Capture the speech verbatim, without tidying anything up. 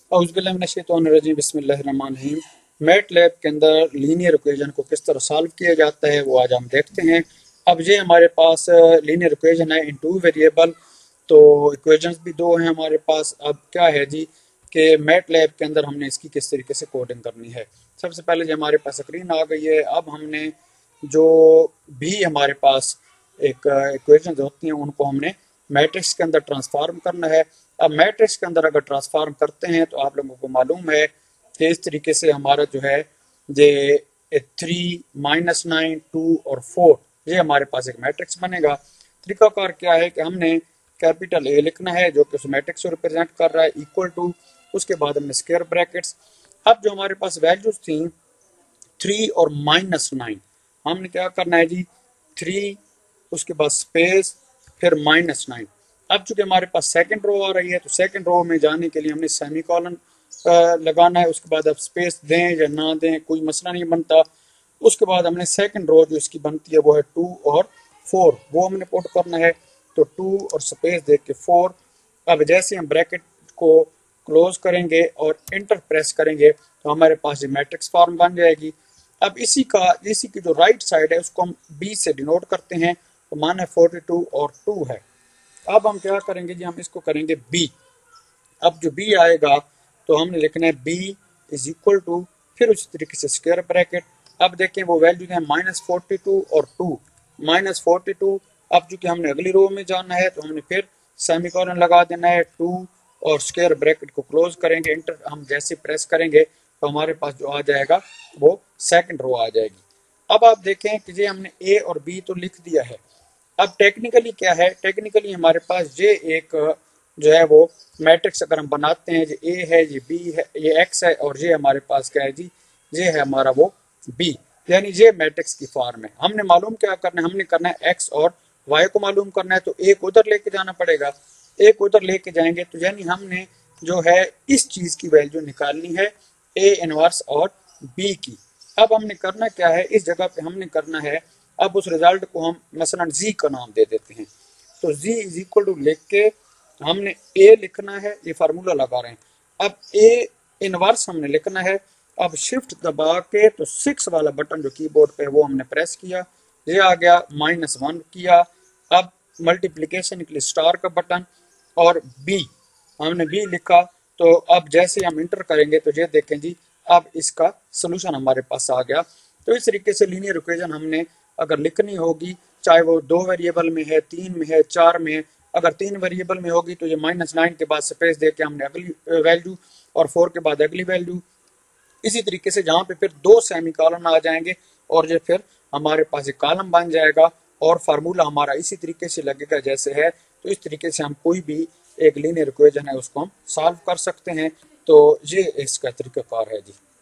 औज़ुबिल्लाहि बिस्मिल्लाहिर्रहमानिर्रहीम। Mat lab के अंदर लीनियर इक्वेशन को किस तरह सॉल्व किया जाता है वो आज हम देखते हैं। अब ये हमारे पास लीनियर इक्वेशन है इन टू वेरिएबल, तो इक्वेशंस भी दो हैं हमारे पास। अब क्या है जी कि मैट लैब के अंदर हमने इसकी किस तरीके से कोडिंग करनी है। सबसे पहले जो हमारे पास स्क्रीन आ गई है, अब हमने जो भी हमारे पास एक इक्वेशन होती हैं उनको हमने मैट्रिक्स के अंदर ट्रांसफॉर्म करना है। अब मैट्रिक्स के अंदर अगर ट्रांसफॉर्म करते हैं तो आप लोगों को मालूम है कि इस तरीके से हमारा जो है ये थ्री माइनस नाइन टू और फोर, ये हमारे पास एक मैट्रिक्स बनेगा। तरीकाकार क्या है कि हमने कैपिटल ए लिखना है जो कि उस मैट्रिक्स को रिप्रेजेंट कर रहा है, इक्वल टू, उसके बाद हमने स्क्वायर ब्रैकेट्स। अब जो हमारे पास वैल्यूज थी थ्री और माइनस नाइन, हमने क्या करना है जी, थ्री उसके बाद स्पेस फिर माइनस नाइन। अब चूंकि हमारे पास सेकंड रो आ रही है तो सेकंड रो में जाने के लिए हमने सेमी कॉलन लगाना है। उसके बाद अब स्पेस दें या ना दें कोई मसला नहीं बनता। उसके बाद हमने सेकंड रो जो इसकी बनती है वो है टू और फोर, वो हमने पुट करना है। तो टू और स्पेस दे के फोर। अब जैसे हम ब्रैकेट को क्लोज करेंगे और इंटर प्रेस करेंगे तो हमारे पास ये मैट्रिक्स फॉर्म बन जाएगी। अब इसी का इसी की जो राइट साइड है उसको हम बी से डिनोट करते हैं, तो मान है फोर्टी टू और टू है। अब हम क्या करेंगे जी, हम इसको करेंगे बी। अब जो बी आएगा तो हमने लिखना है बी इज इक्वल टू, फिर उसी तरीके से स्क्वायर ब्रैकेट। अब देखें वो वैल्यू है माइनस फोर्टी टू और टू, माइनस फोर्टी टू। अब चूंकि हमने अगली रो में जाना है तो हमने फिर सेमीकोलन लगा देना है, टू और स्क्वायर ब्रैकेट को क्लोज करेंगे, इंटर हम जैसे प्रेस करेंगे तो हमारे पास जो आ जाएगा वो सेकंड रो आ जाएगी। अब आप देखें कि ये हमने ए और बी तो लिख दिया है। अब टेक्निकली क्या है, टेक्निकली हमारे पास ये एक जो है वो मैट्रिक्स अगर हम बनाते हैं, ये ए है, ये बी है, ये एक्स है और ये हमारे पास क्या है जी, ये है हमारा वो बी, यानी ये मैट्रिक्स की फॉर्म है। हमने मालूम क्या करना है, हमने करना है एक्स और वाई को मालूम करना है, तो एक उधर लेके जाना पड़ेगा। एक उधर लेके जाएंगे तो यानी हमने जो है इस चीज की वैल्यू निकालनी है ए इनवर्स और बी की। अब हमने करना क्या है, इस जगह पे हमने करना है, अब उस रिजल्ट को हम मसलन जी का नाम दे देते हैं। तो जी इज इक्वल टू लिख के हमने ए लिखना है, ये फार्मूला लगा रहे हैं। अब ए इनवर्स हमने लिखना है। अब शिफ्ट दबा के तो सिक्स वाला बटन जो कीबोर्ड पे है वो हमने प्रेस किया, ये आ गया, माइनस वन किया। अब मल्टीप्लीकेशन के लिए स्टार का बटन और बी, हमने बी लिखा। तो अब जैसे हम इंटर करेंगे तो ये देखें जी, अब इसका सोल्यूशन हमारे पास आ गया। तो इस तरीके से लीनियर इक्वेशन हमने अगर लिखनी होगी, चाहे वो दो वेरिएबल में है, तीन में है, चार में है। अगर तीन वेरिएबल में होगी तो ये माइनस नाइन के बाद स्पेस दे के हमने अगली वैल्यू और फोर के बाद अगली वैल्यू। इसी तरीके से जहाँ पे फिर दो सेमी कॉलम आ जाएंगे और ये फिर हमारे पास एक कॉलम बन जाएगा और फार्मूला हमारा इसी तरीके से लगेगा जैसे है। तो इस तरीके से हम कोई भी एक लीनियर इक्वेशन है उसको हम सॉल्व कर सकते हैं। तो ये इसका तरीकाकार है जी।